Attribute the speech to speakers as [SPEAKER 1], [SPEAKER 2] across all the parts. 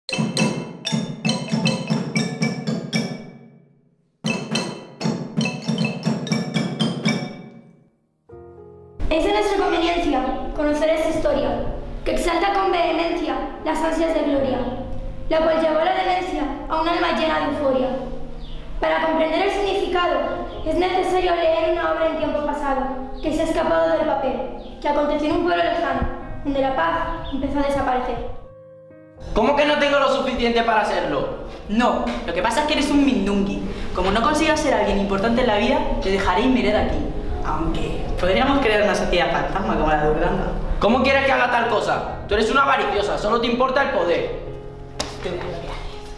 [SPEAKER 1] Es de nuestra conveniencia conocer esta historia, que exalta con vehemencia las ansias de gloria, la cual llevó a la demencia a un alma llena de euforia. Para comprender el significado, es necesario leer una obra en tiempo pasado, que se ha escapado del papel, que aconteció en un pueblo lejano, donde la paz empezó a desaparecer.
[SPEAKER 2] ¿Cómo que no tengo lo suficiente para hacerlo?
[SPEAKER 3] No, lo que pasa es que eres un mindungui. Como no consigas ser alguien importante en la vida, te dejaré y me iré de aquí. Aunque podríamos crear una sociedad fantasma como la de Urganga.
[SPEAKER 2] ¿Cómo quieres que haga tal cosa? Tú eres una avariciosa, solo te importa el poder.
[SPEAKER 3] Te voy a ver.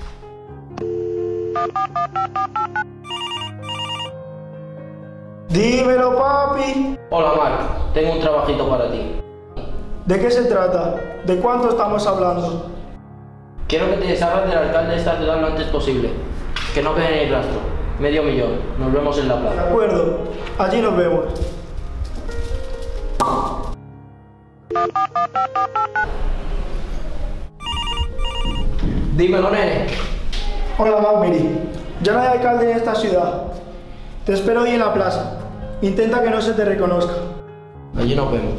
[SPEAKER 4] Dímelo, papi.
[SPEAKER 2] Hola, Mark. Tengo un trabajito para ti.
[SPEAKER 4] ¿De qué se trata? ¿De cuánto estamos hablando?
[SPEAKER 2] Quiero que te deshagas del alcalde de esta ciudad lo antes posible. Que no quede ni rastro. $500,000. Nos vemos en la
[SPEAKER 4] De
[SPEAKER 2] plaza.
[SPEAKER 4] acuerdo. Allí nos vemos.
[SPEAKER 2] Dímelo, nene.
[SPEAKER 4] Hola, Magmiri. Ya no hay alcalde en esta ciudad. Te espero hoy en la plaza. Intenta que no se te reconozca.
[SPEAKER 2] Allí nos vemos.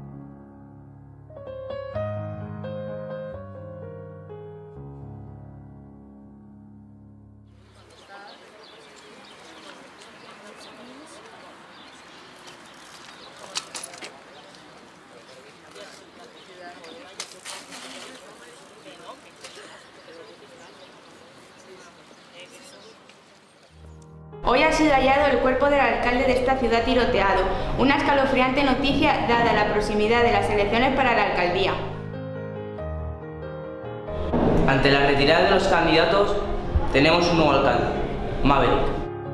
[SPEAKER 5] Hoy ha sido hallado el cuerpo del alcalde de esta ciudad tiroteado, una escalofriante noticia dada la proximidad de las elecciones para la alcaldía.
[SPEAKER 3] Ante la retirada de los candidatos, tenemos un nuevo alcalde, Maverick.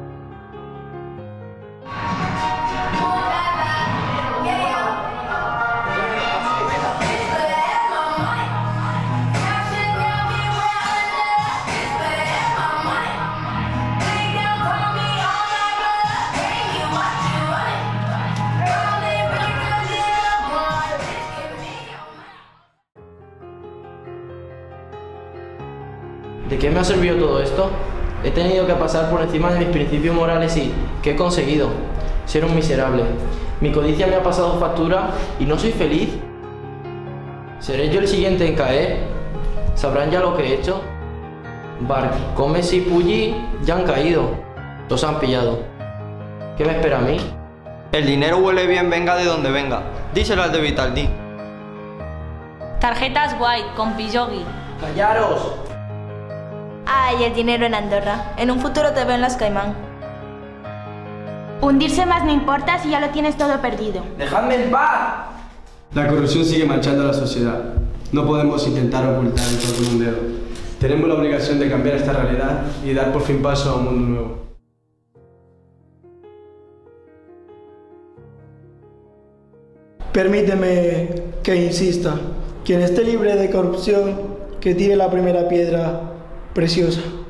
[SPEAKER 2] ¿De qué me ha servido todo esto? He tenido que pasar por encima de mis principios morales y ¿qué he conseguido? Ser un miserable. Mi codicia me ha pasado factura y no soy feliz. ¿Seré yo el siguiente en caer? ¿Sabrán ya lo que he hecho? Bark, Gómez y Pulli ya han caído. Los han pillado. ¿Qué me espera a mí?
[SPEAKER 6] El dinero huele bien, venga de donde venga. Díselo al de Vitaldi.
[SPEAKER 7] Tarjetas White con Piyogi.
[SPEAKER 2] ¡Callaros!
[SPEAKER 8] Ay, el dinero en Andorra. En un futuro te veo en las Caimán.
[SPEAKER 5] Hundirse más no importa si ya lo tienes todo perdido.
[SPEAKER 2] ¡Dejadme en paz!
[SPEAKER 9] La corrupción sigue manchando a la sociedad. No podemos intentar ocultar el sol con un dedo. Tenemos la obligación de cambiar esta realidad y dar por fin paso a un mundo nuevo.
[SPEAKER 4] Permíteme que insista. Quien esté libre de corrupción, que tire la primera piedra preciosa.